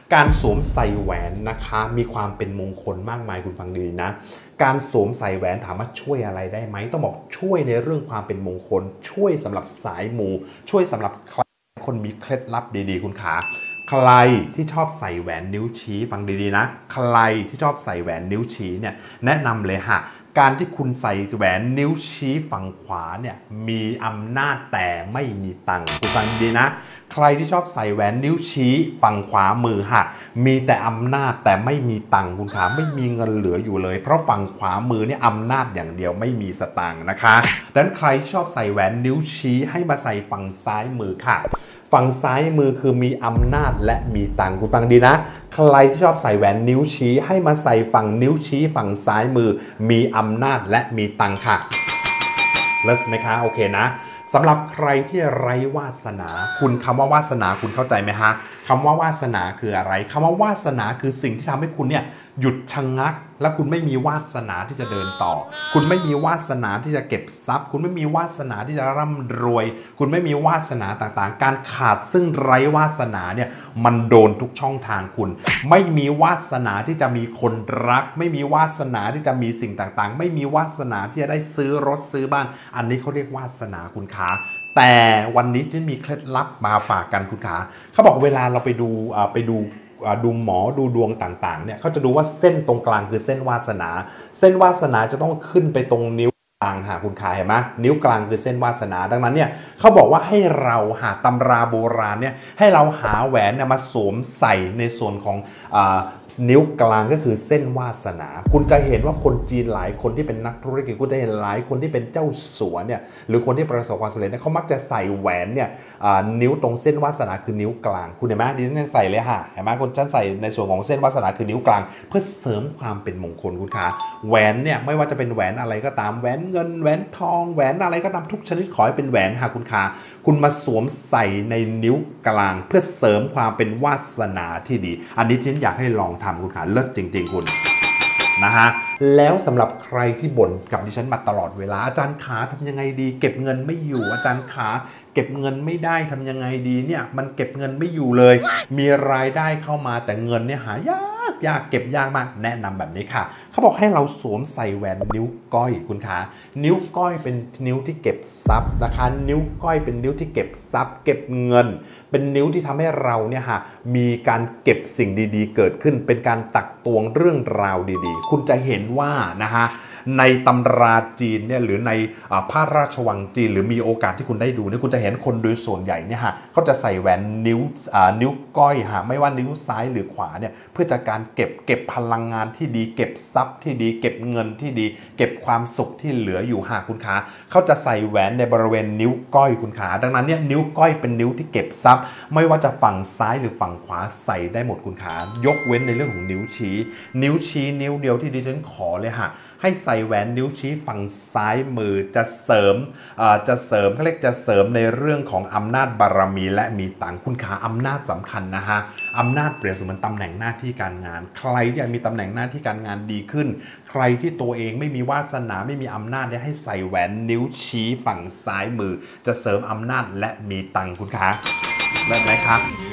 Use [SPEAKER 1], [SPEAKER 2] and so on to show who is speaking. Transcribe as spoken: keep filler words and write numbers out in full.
[SPEAKER 1] การสวมใส่แหวนนะคะมีความเป็นมงคลมากมายคุณฟังดีนะการสวมใส่แหวนถามว่าช่วยอะไรได้ไหมต้องบอกช่วยในเรื่องความเป็นมงคลช่วยสำหรับสายมูช่วยสำหรับใครคนมีเคล็ดลับดีๆคุณขาใครที่ชอบใส่แหวนนิ้วชี้ฟังดีๆนะใครที่ชอบใส่แหวนนิ้วชี้เนี่ยแนะนำเลยฮะการที่คุณใส่แหวนนิ้วชี้ฝั่งขวาเนี่ยมีอำนาจแต่ไม่มีตังค์คุณฟังดีนะใครที่ชอบใส่แหวนนิ้วชี้ฝั่งขวามือฮะมีแต่อำนาจแต่ไม่มีตังค์คุณขาไม่มีเงินเหลืออยู่เลยเพราะฝั่งขวามือเนี่ยอำนาจอย่างเดียวไม่มีสตางค์นะคะดังนั้นใครที่ชอบใส่แหวนนิ้วชี้ให้มาใส่ฝั่งซ้ายมือค่ะฝั่งซ้ายมือคือมีอำนาจและมีตังค์คุณฟังดีนะใครที่ชอบใส่แหวนนิ้วชี้ให้มาใส่ฝั่งนิ้วชี้ฝั่งซ้ายมือมีอำนาจและมีตังค์ค่ะเลิศไหมคะโอเคนะสำหรับใครที่ไร้วาสนาคุณคำว่าวาสนาคุณเข้าใจไหมฮะคำว่าวาสนาคืออะไรคำว่าวาสนาคือสิ่งที่ทำให้คุณเนี่ยหยุดชะงักและคุณไม่มีวาสนาที่จะเดินต่อคุณไม่มีวาสนาที่จะเก็บทรัพย์คุณไม่มีวาสนาที่จะร่ำรวยคุณไม่มีวาสนาต่างๆการขาดซึ่งไร้วาสนาเนี่ยมันโดนทุกช่องทางคุณไม่มีวาสนาที่จะมีคนรักไม่มีวาสนาที่จะมีสิ่งต่างๆไม่มีวาสนาที่จะได้ซื้อรถซื้อบ้านอันนี้เขาเรียกวาสนาคุณขาแต่วันนี้จะมีเคล็ดลับมาฝากกันคุณขาเขาบอกเวลาเราไปดูไปดูดูหมอดูดวงต่างๆเนี่ยเขาจะดูว่าเส้นตรงกลางคือเส้นวาสนาเส้นวาสนาจะต้องขึ้นไปตรงนิ้วกลางหาคุณขาเห็นไหมนิ้วกลางคือเส้นวาสนาดังนั้นเนี่ยเขาบอกว่าให้เราหาตำราโบราณเนี่ยให้เราหาแหวนเนี่ยมาสวมใส่ในส่วนของนิ้วกลางก็คือเส้นวาสนาคุณจะเห็นว่าคนจีนหลายคนที่เป็นนักธุรกิจคุณจะเห็นหลายคนที่เป็นเจ้าสัวเนี่ยหรือคนที่ประสบความสำเร็จเนี่ยเขามักจะใส่แหวนเนี่ยนิ้วตรงเส้นวาสนาคือนิ้วกลางคุณเห็นไหมดิฉันยังใส่เลยค่ะเห็นไหมคนฉันใส่ในส่วนของเส้นวาสนาคือนิ้วกลางเพื่อเสริมความเป็นมงคลคุณคะแหวนเนี่ยไม่ว่าจะเป็นแหวนอะไรก็ตามแหวนเงินแหวนทองแหวนอะไรก็ตามทุกชนิดขอให้เป็นแหวนค่ะคุณคะคุณมาสวมใส่ในนิ้วกลางเพื่อเสริมความเป็นวาสนาที่ดีอันนี้ฉันอยากให้ลองทำคุณขาเลิศจริงๆคุณนะฮะแล้วสำหรับใครที่บ่นกับดิฉันมาตลอดเวลาอาจารย์ขาทำยังไงดีเก็บเงินไม่อยู่อาจารย์ขาเก็บเงินไม่ได้ทำยังไงดีเนี่ยมันเก็บเงินไม่อยู่เลยมีรายได้เข้ามาแต่เงินเนี่ยหายากยากเก็บยากมากแนะนำแบบนี้ค่ะเขาบอกให้เราสวมใส่แหวนนิ้วก้อยคุณขานิ้วก้อยเป็นนิ้วที่เก็บทรัพย์นะคะนิ้วก้อยเป็นนิ้วที่เก็บทรัพย์เก็บเงินเป็นนิ้วที่ทำให้เราเนี่ยฮะมีการเก็บสิ่งดีๆเกิดขึ้นเป็นการตักตวงเรื่องราวดีๆคุณจะเห็นว่านะฮะในตำราจีนเนี่ยหรือในพระราชวังจีนหรือมีโอกาสที่คุณได้ดูเนี่ยคุณจะเห็นคนโดยส่วนใหญ่เนี่ยฮะเขาจะใส่แหวนนิ้วนิ้วก้อยฮะไม่ว่านิ้วซ้ายหรือขวาเนี่ยเพื่อจะการเก็บเก็บพลังงานที่ดีเก็บทรัพย์ที่ดีเก็บเงินที่ดีเก็บความสุขที่เหลืออยู่หากคุณขาเขาจะใส่แหวนในบริเวณนิ้วก้อยคุณขาดังนั้นเนี่ยนิ้วก้อยเป็นนิ้วที่เก็บทรัพย์ไม่ว่าจะฝั่งซ้ายหรือฝั่งขวาใส่ได้หมดคุณขายกเว้นในเรื่องของนิ้วชี้นิ้วชี้นิ้วเดียวที่ดิฉันขอเลยฮะให้ใส่แหวนนิ้วชี้ฝั่งซ้ายมือจะเสริมจะเสริมเขาเรียกจะเสริมในเรื่องของอำนาจบารมีและมีตังคุณขาอำนาจสำคัญนะฮะอำนาจเปรียบเสมือนตำแหน่งหน้าที่การงานใครที่อยากมีตำแหน่งหน้าที่การงานดีขึ้นใครที่ตัวเองไม่มีวาสนาไม่มีอำนาจให้ใส่แหวนนิ้วชี้ฝั่งซ้ายมือจะเสริมอำนาจและมีตังคุณขาได้ไหมครับ